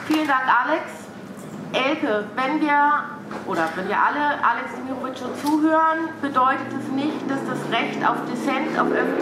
Vielen Dank, Alex. Elke, wenn wir alle Alex Demirovic schon zuhören, bedeutet es nicht, dass das Recht auf Dissent,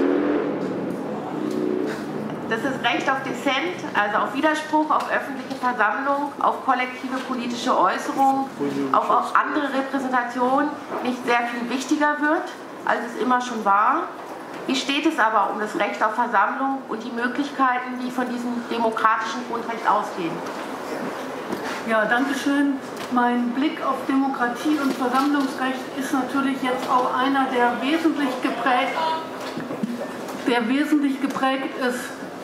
also auf Widerspruch, auf öffentliche Versammlung, auf kollektive politische Äußerung, auf andere Repräsentation nicht sehr viel wichtiger wird, als es immer schon war. Wie steht es aber um das Recht auf Versammlung und die Möglichkeiten, die von diesem demokratischen Grundrecht ausgehen? Ja, danke schön. Mein Blick auf Demokratie und Versammlungsrecht ist natürlich jetzt auch einer, der wesentlich geprägt ist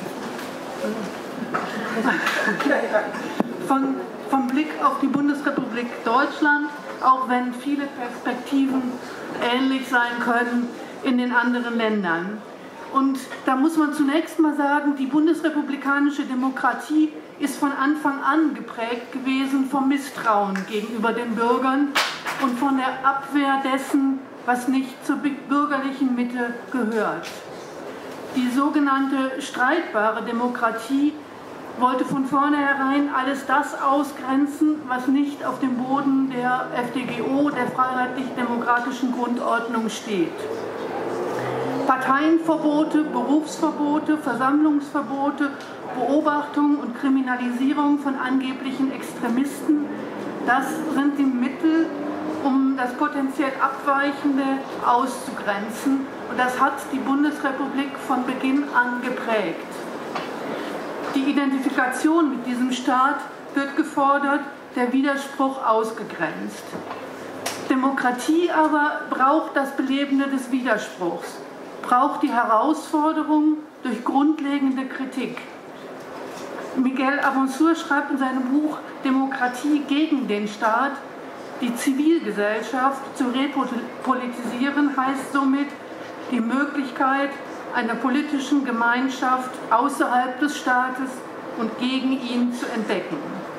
vom Blick auf die Bundesrepublik Deutschland, auch wenn viele Perspektiven ähnlich sein können in den anderen Ländern. Und da muss man zunächst mal sagen, die bundesrepublikanische Demokratie ist von Anfang an geprägt gewesen vom Misstrauen gegenüber den Bürgern und von der Abwehr dessen, was nicht zur bürgerlichen Mitte gehört. Die sogenannte streitbare Demokratie wollte von vornherein alles das ausgrenzen, was nicht auf dem Boden der FDGO, der freiheitlich-demokratischen Grundordnung steht. Parteienverbote, Berufsverbote, Versammlungsverbote, Beobachtung und Kriminalisierung von angeblichen Extremisten, das sind die Mittel, um das potenziell Abweichende auszugrenzen. Und das hat die Bundesrepublik von Beginn an geprägt. Die Identifikation mit diesem Staat wird gefordert, der Widerspruch ausgegrenzt. Demokratie aber braucht das Belebende des Widerspruchs, braucht die Herausforderung durch grundlegende Kritik. Miguel Abençour schreibt in seinem Buch Demokratie gegen den Staat, die Zivilgesellschaft zu repolitisieren heißt somit die Möglichkeit einer politischen Gemeinschaft außerhalb des Staates und gegen ihn zu entdecken.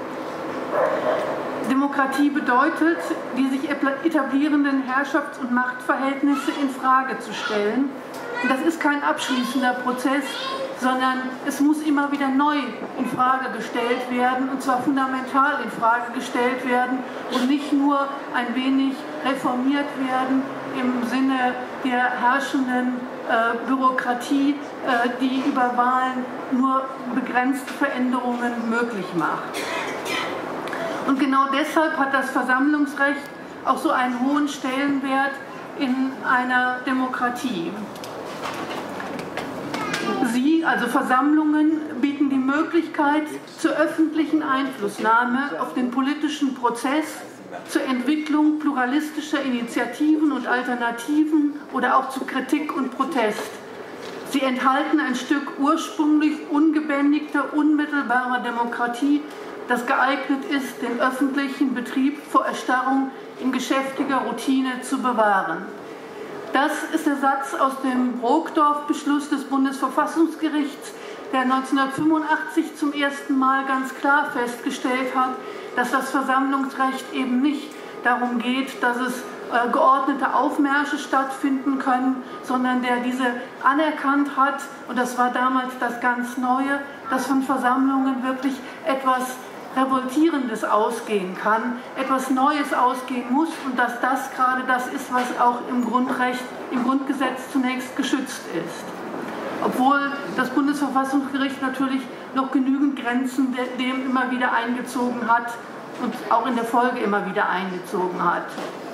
Demokratie bedeutet, die sich etablierenden Herrschafts- und Machtverhältnisse in Frage zu stellen. Und das ist kein abschließender Prozess, sondern es muss immer wieder neu in Frage gestellt werden, und zwar fundamental in Frage gestellt werden und nicht nur ein wenig reformiert werden im Sinne der herrschenden Bürokratie, die über Wahlen nur begrenzte Veränderungen möglich macht. Und genau deshalb hat das Versammlungsrecht auch so einen hohen Stellenwert in einer Demokratie. Sie, also Versammlungen, bieten die Möglichkeit zur öffentlichen Einflussnahme auf den politischen Prozess, zur Entwicklung pluralistischer Initiativen und Alternativen oder auch zu Kritik und Protest. Sie enthalten ein Stück ursprünglich ungebändigter, unmittelbarer Demokratie, das geeignet ist, den öffentlichen Betrieb vor Erstarrung in geschäftiger Routine zu bewahren. Das ist der Satz aus dem Brokdorf-Beschluss des Bundesverfassungsgerichts, der 1985 zum ersten Mal ganz klar festgestellt hat, dass das Versammlungsrecht eben nicht darum geht, dass es geordnete Aufmärsche stattfinden können, sondern der diese anerkannt hat, und das war damals das ganz Neue, dass von Versammlungen wirklich etwas Revoltierendes ausgehen kann, etwas Neues ausgehen muss, und dass das gerade das ist, was auch im Grundrecht, im Grundgesetz zunächst geschützt ist. Obwohl das Bundesverfassungsgericht natürlich noch genügend Grenzen dem immer wieder eingezogen hat und auch in der Folge immer wieder eingezogen hat.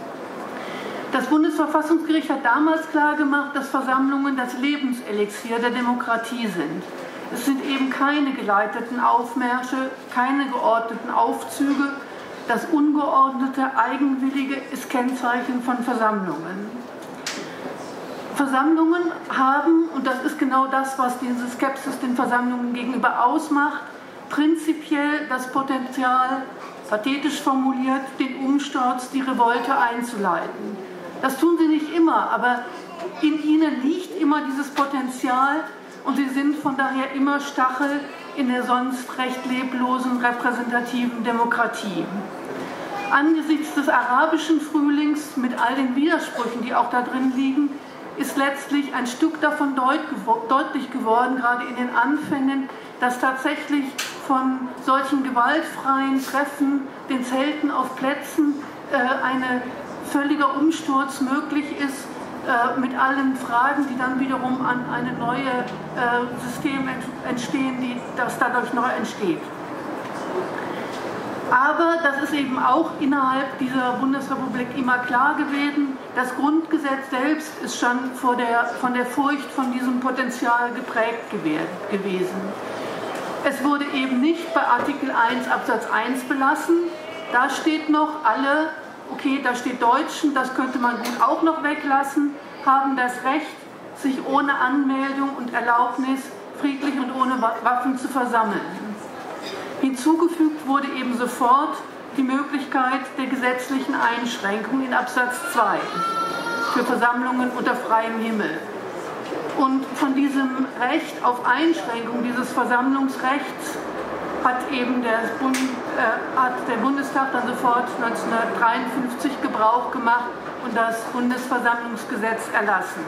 Das Bundesverfassungsgericht hat damals klargemacht, dass Versammlungen das Lebenselixier der Demokratie sind. Es sind eben keine geleiteten Aufmärsche, keine geordneten Aufzüge. Das ungeordnete, eigenwillige ist Kennzeichen von Versammlungen. Versammlungen haben, und das ist genau das, was diese Skepsis den Versammlungen gegenüber ausmacht, prinzipiell das Potenzial, pathetisch formuliert, den Umsturz, die Revolte einzuleiten. Das tun sie nicht immer, aber in ihnen liegt immer dieses Potenzial, und sie sind von daher immer Stachel in der sonst recht leblosen repräsentativen Demokratie. Angesichts des arabischen Frühlings mit all den Widersprüchen, die auch da drin liegen, ist letztlich ein Stück davon deutlich geworden, gerade in den Anfängen, dass tatsächlich von solchen gewaltfreien Treffen, den Zelten auf Plätzen, ein völliger Umsturz möglich ist, mit allen Fragen, die dann wiederum an eine neue System entstehen, das dadurch neu entsteht. Aber das ist eben auch innerhalb dieser Bundesrepublik immer klar gewesen. Das Grundgesetz selbst ist schon von der Furcht von diesem Potenzial geprägt gewesen. Es wurde eben nicht bei Artikel 1 Absatz 1 belassen. Da steht noch alle, okay, da steht Deutschen, das könnte man gut auch noch weglassen, haben das Recht, sich ohne Anmeldung und Erlaubnis friedlich und ohne Waffen zu versammeln. Hinzugefügt wurde eben sofort die Möglichkeit der gesetzlichen Einschränkung in Absatz 2 für Versammlungen unter freiem Himmel. Und von diesem Recht auf Einschränkung dieses Versammlungsrechts hat eben der Bundestag dann sofort 1953 Gebrauch gemacht und das Bundesversammlungsgesetz erlassen.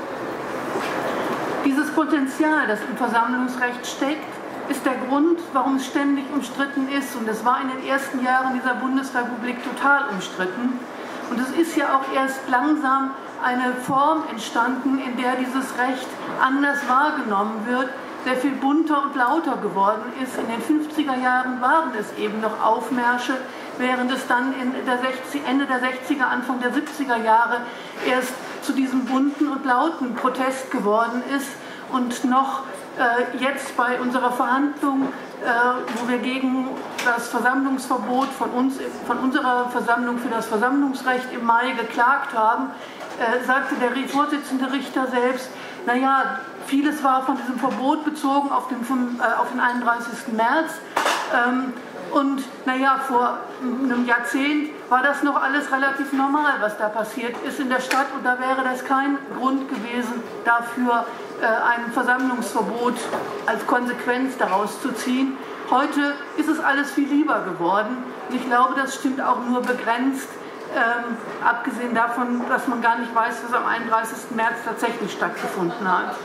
Dieses Potenzial, das im Versammlungsrecht steckt, ist der Grund, warum es ständig umstritten ist. Und es war in den ersten Jahren dieser Bundesrepublik total umstritten. Und es ist ja auch erst langsam eine Form entstanden, in der dieses Recht anders wahrgenommen wird, sehr viel bunter und lauter geworden ist. In den 50er Jahren waren es eben noch Aufmärsche, während es dann Ende der 60er, Anfang der 70er Jahre erst zu diesem bunten und lauten Protest geworden ist und noch jetzt bei unserer Verhandlung, wo wir gegen das Versammlungsverbot von unserer Versammlung für das Versammlungsrecht im Mai geklagt haben, sagte der Vorsitzende Richter selbst, naja, vieles war von diesem Verbot bezogen auf den 31. März. Und naja, vor einem Jahrzehnt war das noch alles relativ normal, was da passiert ist in der Stadt. Und da wäre das kein Grund gewesen, dafür ein Versammlungsverbot als Konsequenz daraus zu ziehen. Heute ist es alles viel lieber geworden. Und ich glaube, das stimmt auch nur begrenzt, abgesehen davon, dass man gar nicht weiß, was am 31. März tatsächlich stattgefunden hat.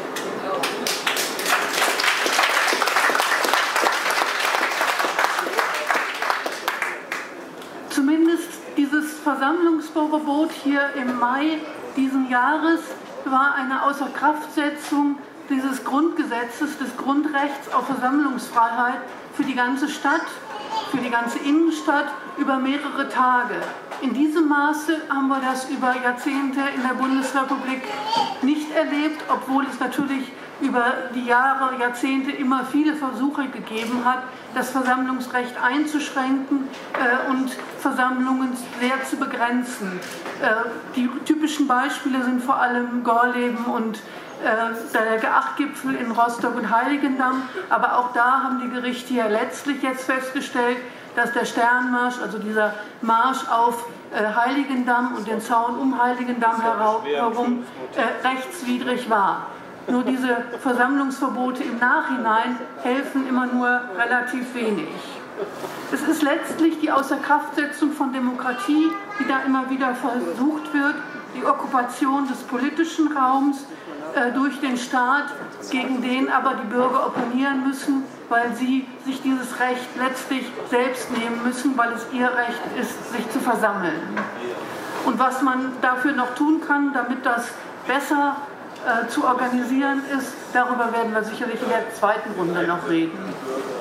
Zumindest dieses Versammlungsverbot hier im Mai diesen Jahres war eine Außerkraftsetzung dieses Grundgesetzes, des Grundrechts auf Versammlungsfreiheit für die ganze Stadt, für die ganze Innenstadt über mehrere Tage. In diesem Maße haben wir das über Jahrzehnte in der Bundesrepublik nicht erlebt, obwohl es natürlich über die Jahre, Jahrzehnte immer viele Versuche gegeben hat, das Versammlungsrecht einzuschränken und Versammlungen sehr zu begrenzen. Die typischen Beispiele sind vor allem Gorleben und der G8-Gipfel in Rostock und Heiligendamm. Aber auch da haben die Gerichte ja letztlich jetzt festgestellt, dass der Sternmarsch, also dieser Marsch auf Heiligendamm und den Zaun um Heiligendamm herum rechtswidrig war. Nur diese Versammlungsverbote im Nachhinein helfen immer nur relativ wenig. Es ist letztlich die Außerkraftsetzung von Demokratie, die da immer wieder versucht wird, die Okkupation des politischen Raums durch den Staat, gegen den aber die Bürger opponieren müssen, weil sie sich dieses Recht letztlich selbst nehmen müssen, weil es ihr Recht ist, sich zu versammeln. Und was man dafür noch tun kann, damit das besser zu organisieren ist, darüber werden wir sicherlich in der zweiten Runde noch reden.